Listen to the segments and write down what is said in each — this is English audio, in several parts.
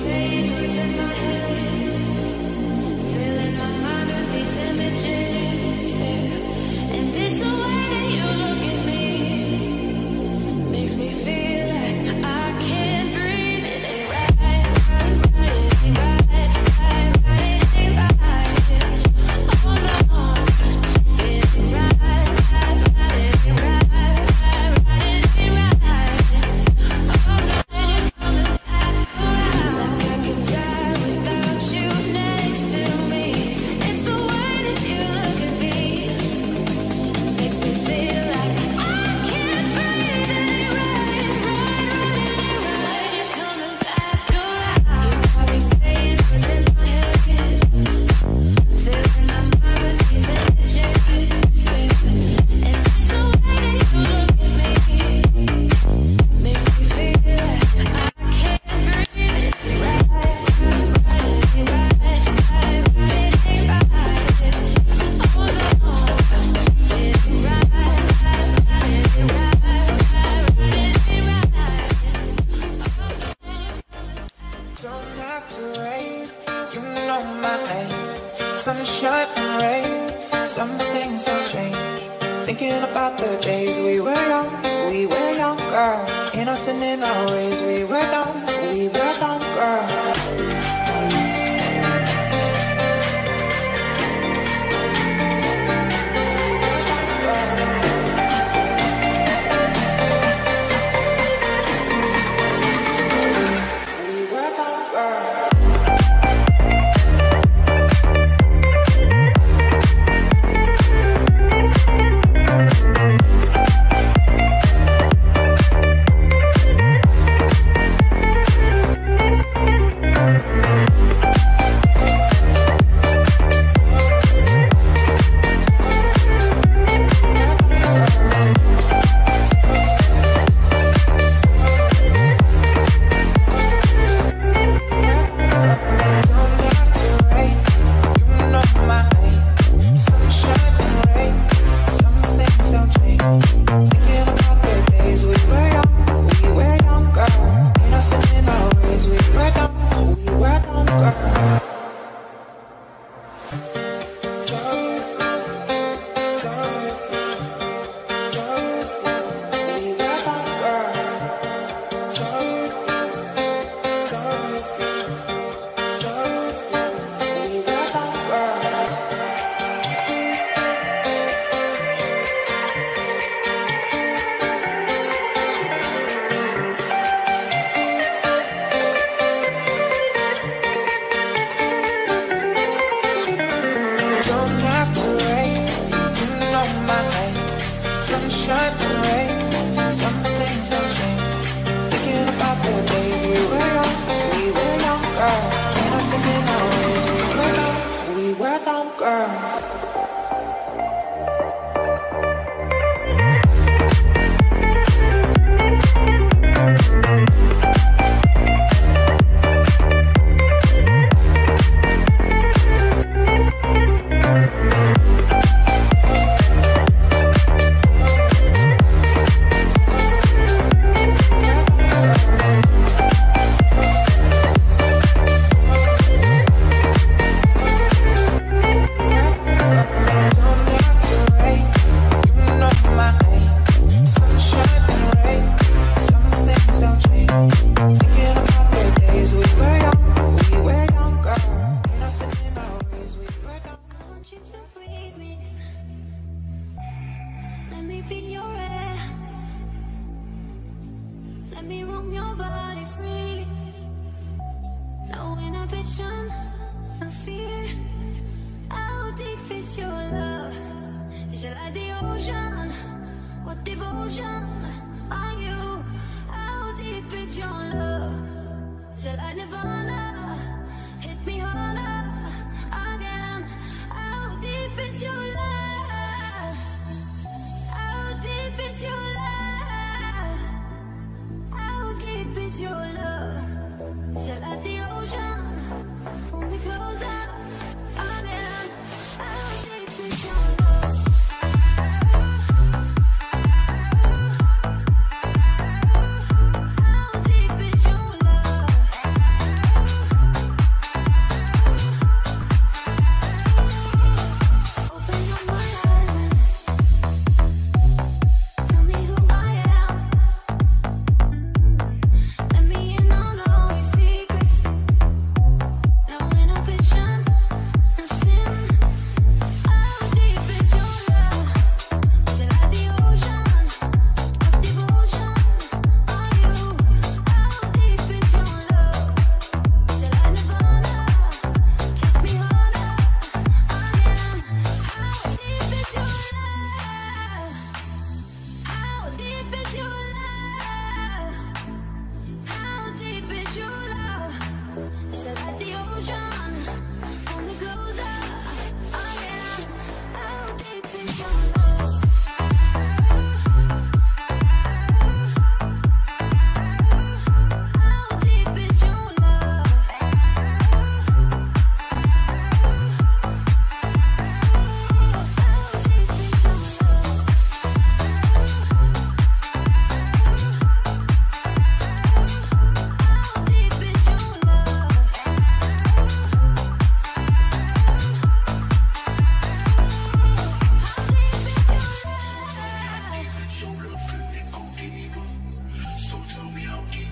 Sunshine and rain, some things don't change. Thinking about the days we were younger, innocent in our ways. We were dumb, girl.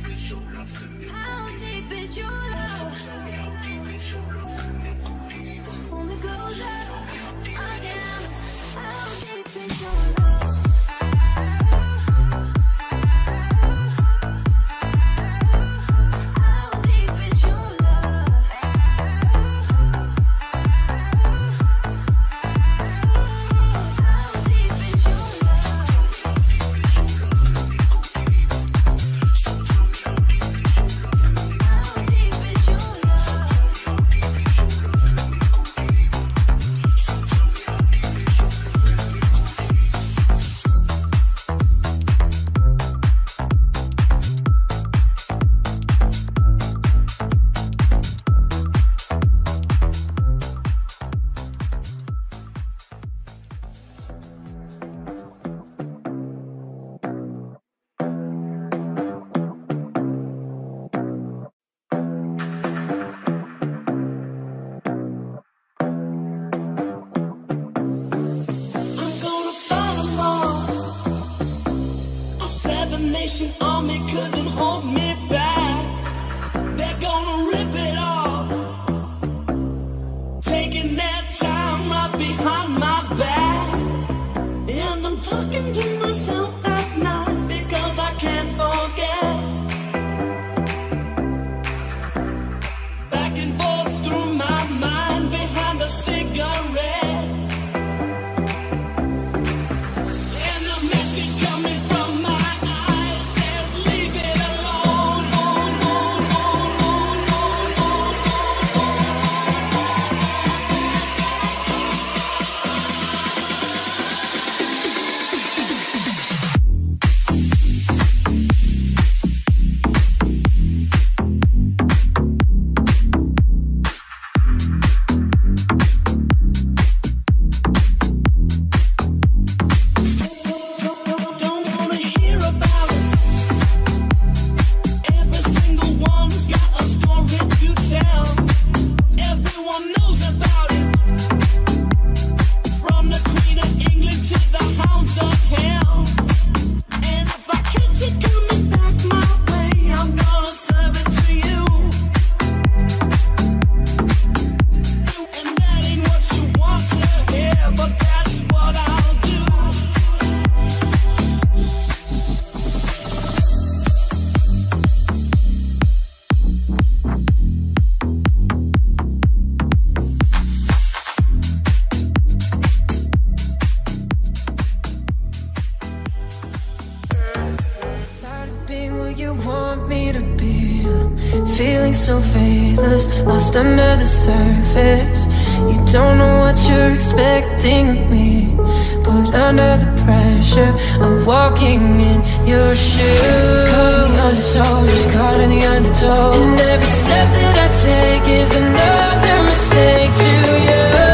Nation army couldn't hold me back. They're gonna rip it off, taking their time right behind my back. And I'm talking to myself at night because I can't forget. Back and forth through my mind behind a cigarette. So faithless, lost under the surface. You don't know what you're expecting of me, but under the pressure of walking in your shoes, caught in the undertow, just caught in the undertow. And every step that I take is another mistake to you.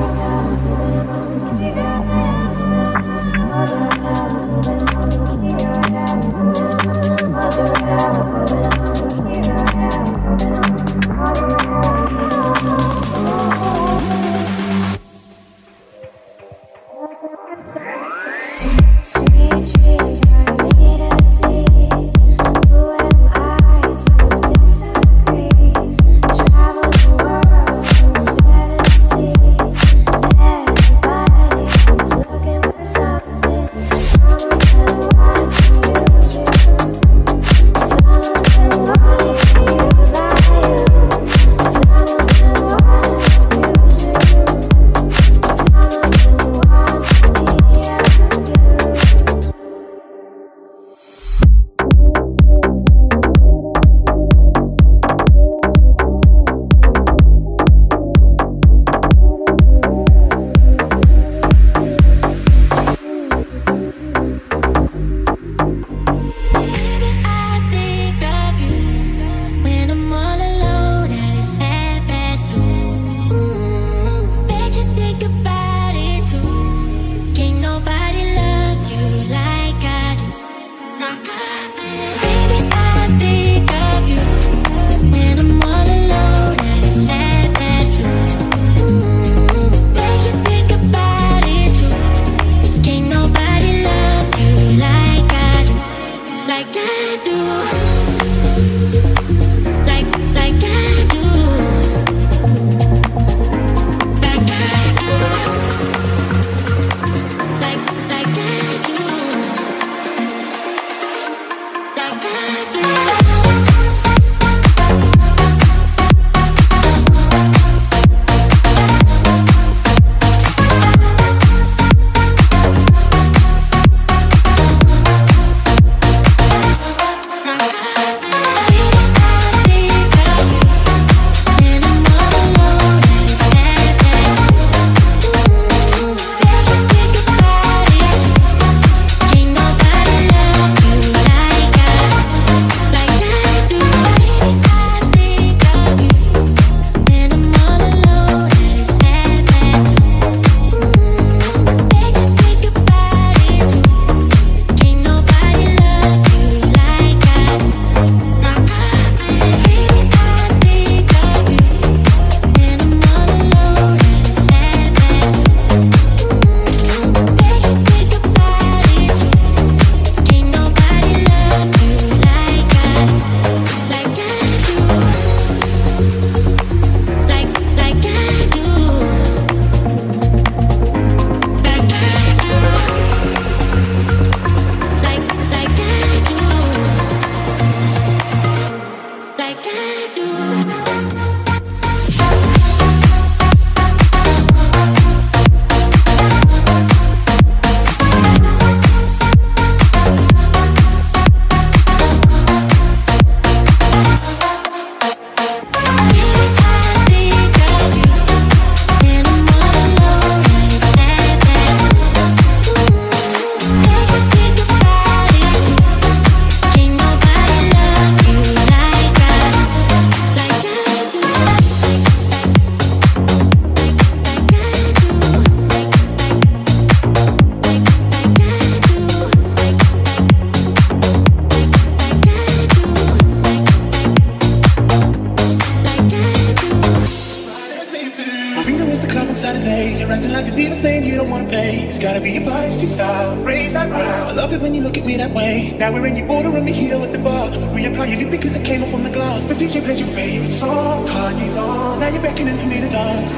Now we're in your order and me here with the bar. Reapply your lip because it came off on the glass. The DJ plays your favorite song, Kanye's on. Now you're beckoning for me to dance.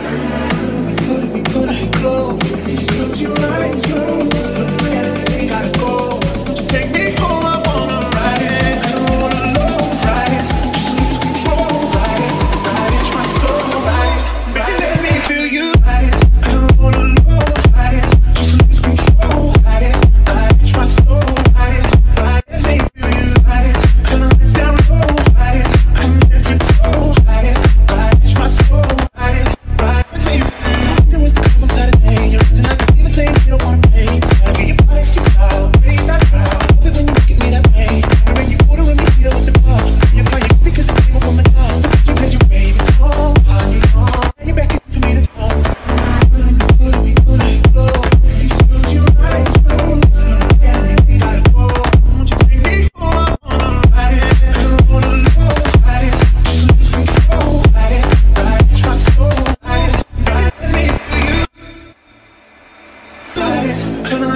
We put it close. Close your eyes, close. Saturday, gotta go. Won't you take me home? I wanna ride it. I don't wanna alone ride it. Just lose control, ride it. Ride it, my soul, ride it. Baby, let me feel you, ride it. I don't wanna alone ride it. Just lose control, ride it. Ride it, my soul, ride it. I'm meant to toe, ride it, my soul, ride it,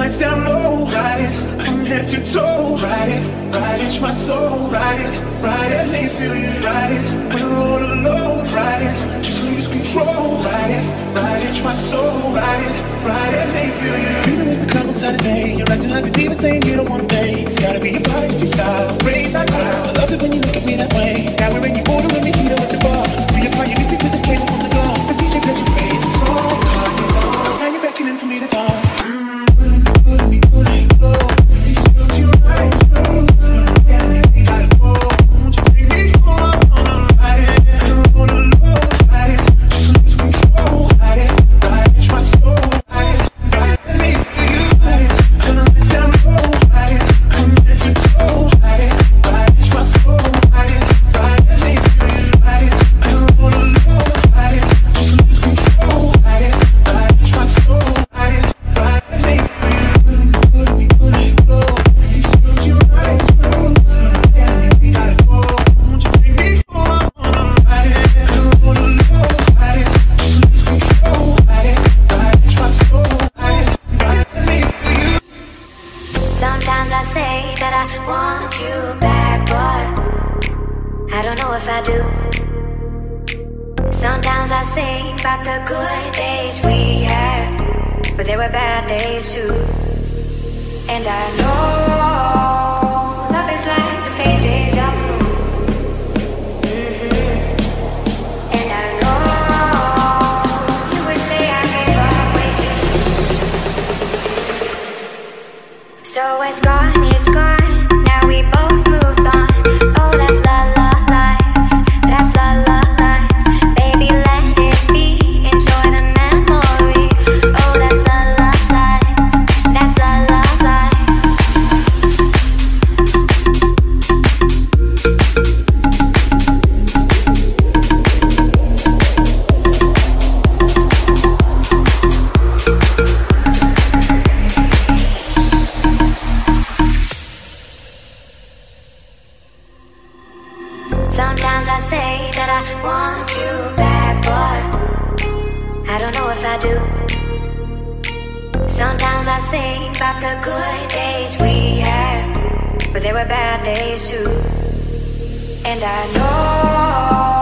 lights down low, ride it from head to toe, ride it, touch my soul, ride it, let me feel you, ride it. When we're all alone, ride it, just lose control, ride it, touch my soul, ride it, let me feel you. Feeling is the cloud outside the day. You're acting like a diva, saying you don't wanna pay. It's gotta be your feisty style, raise that crowd. I love it when you look at me that way. Now we're in your order and we heat up at the bar. Reapply your lip because it came from the glass. The DJ plays your favorite song, now you're beckoning for me to dance. Pulling me close. Close your eyes, close. Gotta go. Won't you take me home? Ride it, all alone. Ride it, just lose control. Ride it, touch my soul. Ride it, let me feel you. Ride it, turn the lights down low. Ride it, from head to toe. Ride it, touch my soul. Ride it, let me feel you. Ride it, all alone. Ride it, just lose control. Ride it, touch my soul. Ride it, let me feel you. Pulling me close. Close your eyes, close. Gotta go. Won't you take me home? Ride it, all alone. Ride it, just lose control. Ride it, touch my soul. Ride it, let me feel you. Sometimes I say that I want you back, but I don't know if I do. Sometimes I think about the good days we had, but there were bad days too. And I know love is like the phases of the moon. And I know you would say I gave up way too soon. So it's gone, it's gone. Now we both moved on. Oh, that's la la life. That's la la life. Baby, let it be. Enjoy the memory. Oh, that's la la life. That's la la life. Sometimes I say that I want you back, but I don't know if I do. Sometimes I think about the good days we had, but there were bad days too. And I know